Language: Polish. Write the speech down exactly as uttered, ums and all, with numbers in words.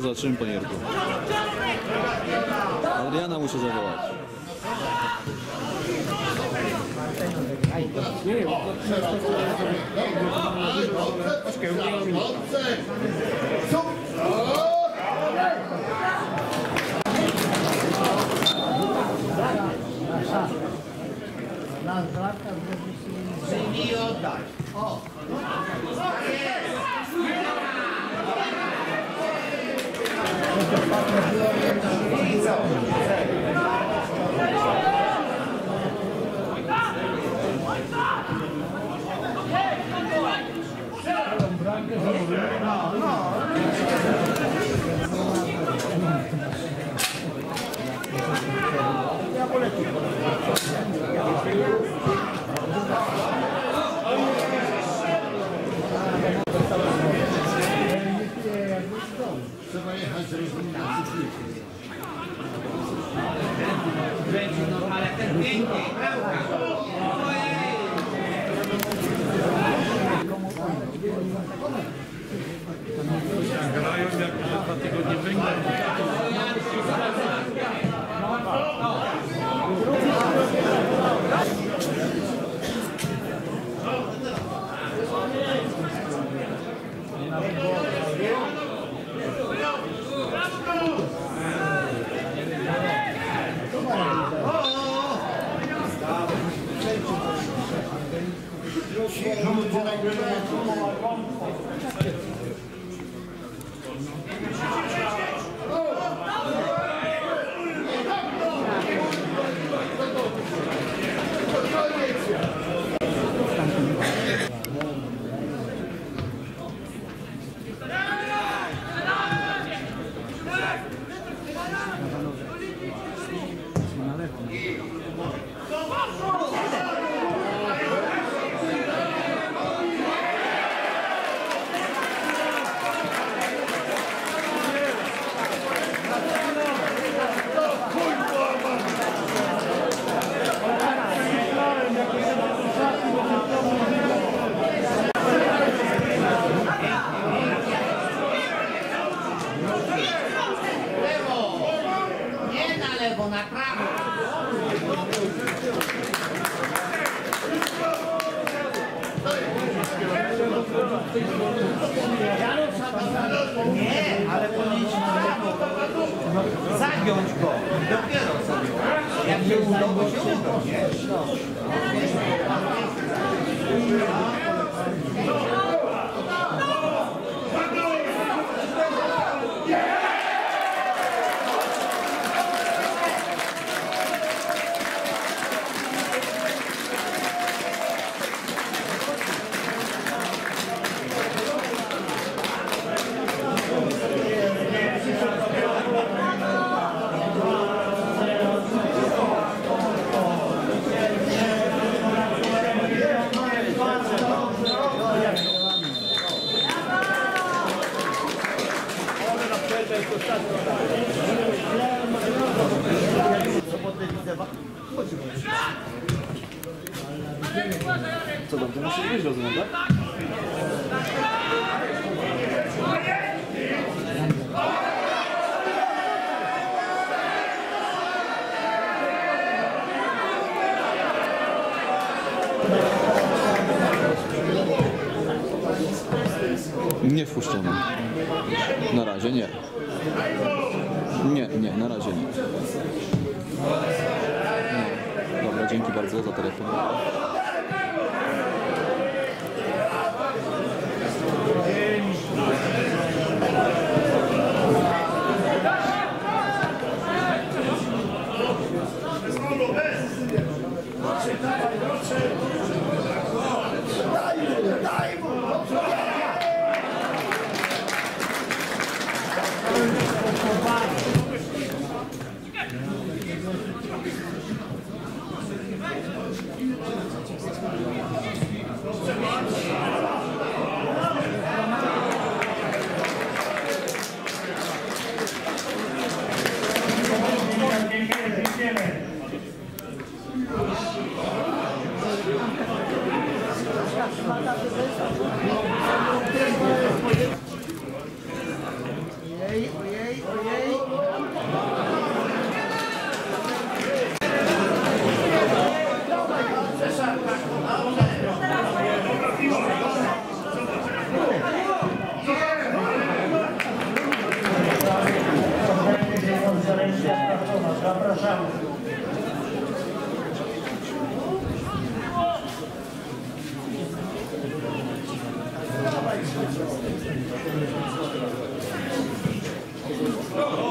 Zaraz zobaczymy, panie Jurku. Adriana muszę zawołać. Przyjmij i oddaj. O! No, no. Trzeba jechać, żeby No, ale ten pięknie, pełka. Grają jak dwa tygodnie węgla. Na prawo. Nie, ale powinniśmy zagiąć go. Dopiero sobie. Jak się uda, to się uda, nie? Co dobrze, musi wyjść, rozumiem, tak? Nie wpuszczono. Na razie nie. Nie, nie, na razie nie. No. Dobra, dzięki bardzo za telefon. Ojej, ojej. O,